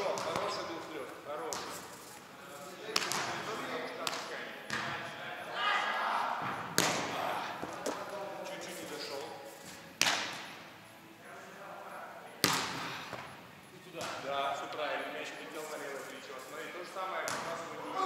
Хорошо, хороший был флёр, хороший. Чуть-чуть не дошел. Туда. Да, все правильно. Мяч летел на левое плечо. Смотри, то же самое, как у нас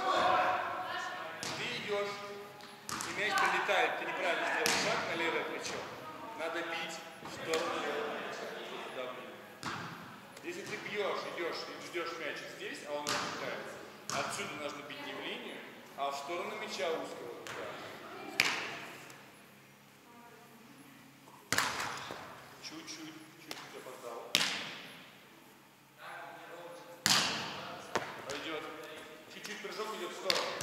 ты идешь, и мяч прилетает. Ты неправильно сделал шаг на левое плечо. Надо бить в сторону левого плеча. Туда бить. Если ты бьешь, идешь и ждешь мяч здесь, а он разлетается, отсюда нужно бить не в линию, а в сторону мяча узкого. Чуть-чуть опоздал. Пойдет. Чуть-чуть прыжок идет в сторону.